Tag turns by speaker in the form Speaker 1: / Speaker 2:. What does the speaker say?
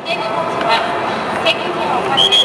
Speaker 1: 手荷物は席におかけ